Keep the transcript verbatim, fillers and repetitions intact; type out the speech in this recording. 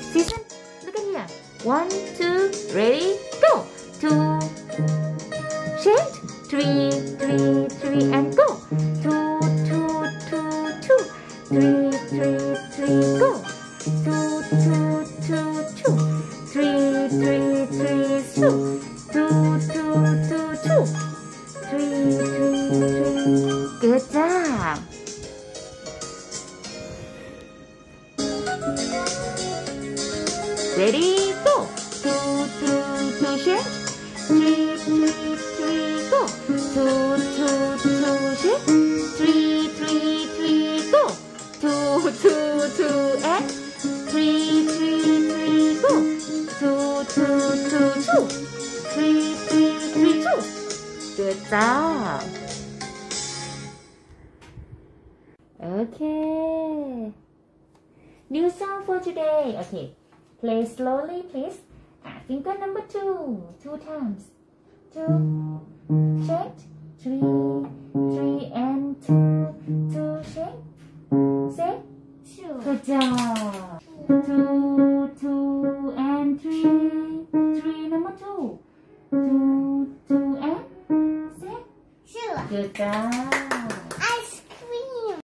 Season, look at here. One, two, ready, go. Two, shake. Three, three, three, and go. Two, two, two, two. Three, three, three, go. Two, two, two, two. Three, three, three, two. Two, two, two, two. Three, three, three. Good job. Ready, go. Two, two, two, shake. Three, three, three, go. Two, two, two, shake. Three, three, three, go. Two, two, two, and three, three, three, go. Two, two, two, two. Three, three, three, two. Good job. Okay. New song for today. Okay. Play slowly, please. Ah, finger number two. Two times. Two. Shake. Three. Three and two. Two. Shake. Say. Two. Good job. Two. Two and three. Three number two. Two. Two and say. Two. Good job.